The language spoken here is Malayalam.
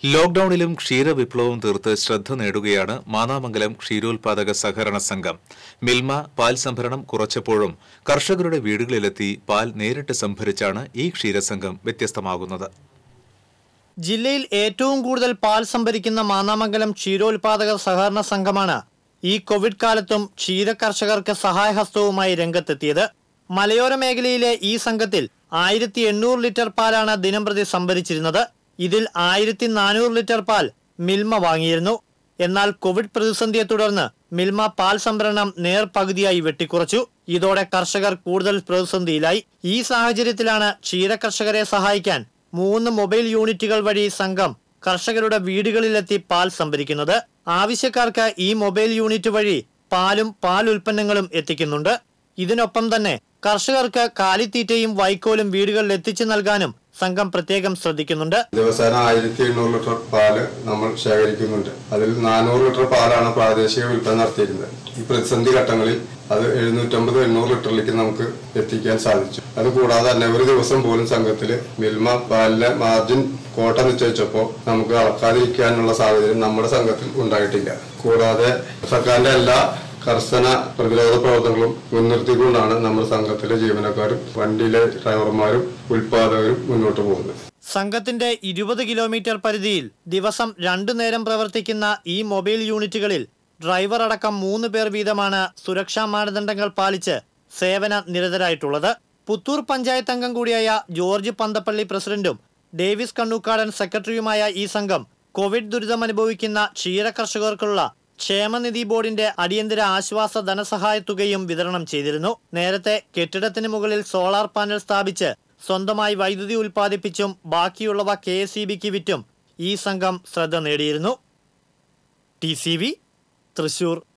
ലോക്ഡൌണിലും ക്ഷീരവിപ്ലവം തീർത്ത് ശ്രദ്ധ നേടുകയാണ് മാന്നാമംഗലം ക്ഷീരോത്പാദക സഹകരണ സംഘം. മിൽമ പാൽ സംഭരണം കുറച്ചപ്പോഴും കർഷകരുടെ വീടുകളിലെത്തി പാൽ നേരിട്ട് സംഭരിച്ചാണ് ഈ ക്ഷീരസംഘം വ്യത്യസ്തമാകുന്നത്. ജില്ലയിൽ ഏറ്റവും കൂടുതൽ പാൽ സംഭരിക്കുന്ന മാന്നാമംഗലം ക്ഷീരോത്പാദക സഹകരണ സംഘമാണ് ഈ കോവിഡ് കാലത്തും ക്ഷീര കർഷകർക്ക് സഹായഹസ്തവുമായി രംഗത്തെത്തിയത്. മലയോര മേഖലയിലെ ഈ സംഘത്തിൽ 1800 ലിറ്റർ പാലാണ് ദിനംപ്രതി സംഭരിച്ചിരുന്നത്. ഇതിൽ 1400 ലിറ്റർ പാൽ മിൽമ വാങ്ങിയിരുന്നു. എന്നാൽ കോവിഡ് പ്രതിസന്ധിയെ തുടർന്ന് മിൽമ പാൽ സംഭരണം നേർപകുതിയായി വെട്ടിക്കുറച്ചു. ഇതോടെ കർഷകർ കൂടുതൽ പ്രതിസന്ധിയിലായി. ഈ സാഹചര്യത്തിലാണ് ക്ഷീര കർഷകരെ സഹായിക്കാൻ 3 മൊബൈൽ യൂണിറ്റുകൾ വഴി സംഘം കർഷകരുടെ വീടുകളിലെത്തി പാൽ സംഭരിക്കുന്നത്. ആവശ്യക്കാർക്ക് ഈ മൊബൈൽ യൂണിറ്റ് വഴി പാലും പാൽ ഉൽപ്പന്നങ്ങളും എത്തിക്കുന്നുണ്ട്. ഇതിനൊപ്പം തന്നെ കർഷകർക്ക് കാലിത്തീറ്റയും വൈക്കോലും വീടുകളിൽ എത്തിച്ചു നൽകാനും സംഘം പ്രത്യേകം ശ്രദ്ധിക്കുന്നുണ്ട്. ദിവസേന 1800 ലിറ്റർ പാല് നമ്മൾ ശേഖരിക്കുന്നുണ്ട്. അതിൽ 400 ലിറ്റർ പാലാണ് പ്രാദേശിക വിൽപ്പന നടത്തിയിരുന്നത്. ഈ പ്രതിസന്ധി ഘട്ടങ്ങളിൽ അത് 750-800 ലിറ്ററിലേക്ക് നമുക്ക് എത്തിക്കാൻ സാധിച്ചു. അതുകൂടാതെ തന്നെ ഒരു ദിവസം പോലും സംഘത്തിൽ മിൽമ പാലിലെ മാർജിൻ കോട്ട നിശ്ചയിച്ചപ്പോൾ നമുക്ക് അളക്കാതിരിക്കാനുള്ള സാഹചര്യം നമ്മുടെ സംഘത്തിൽ ഉണ്ടായിട്ടില്ല. കൂടാതെ സർക്കാരിന്റെ എല്ലാ കർശന പ്രതിരോധ പ്രവർത്തനങ്ങളും മുൻനിർത്തിക്കൊണ്ടാണ് നമ്മുടെ സംഘത്തിലെ ജീവനക്കാരും വണ്ടിയിലെ ഡ്രൈവർമാരും ഉൽപാദകരും മുന്നോട്ട് പോകുന്നത്. സംഘത്തിന്റെ 20 കിലോമീറ്റർ പരിധിയിൽ ദിവസം 2 നേരം പ്രവർത്തിക്കുന്ന ഈ മൊബൈൽ യൂണിറ്റുകളിൽ ഡ്രൈവർ അടക്കം 3 പേർ വീതമാണ് സുരക്ഷാ മാനദണ്ഡങ്ങൾ പാലിച്ച് സേവന നിരതരായിട്ടുള്ളത്. പുത്തൂർ പഞ്ചായത്ത് അംഗം കൂടിയായ ജോർജ് പന്തപ്പള്ളി പ്രസിഡന്റും ഡേവിസ് കണ്ണൂക്കാടൻ സെക്രട്ടറിയുമായ ഈ സംഘം കോവിഡ് ദുരിതമനുഭവിക്കുന്ന ക്ഷീര കർഷകർക്കുള്ള ക്ഷേമനിധി ബോർഡിന്റെ അടിയന്തര ആശ്വാസ ധനസഹായ തുകയും വിതരണം ചെയ്തിരുന്നു. നേരത്തെ കെട്ടിടത്തിന് മുകളിൽ സോളാർ പാനൽ സ്ഥാപിച്ച് സ്വന്തമായി വൈദ്യുതി ഉൽപ്പാദിപ്പിച്ചും ബാക്കിയുള്ളവ KSEBക്ക് വിറ്റും ഈ സംഘം ശ്രദ്ധ നേടിയിരുന്നു. TCV തൃശൂർ.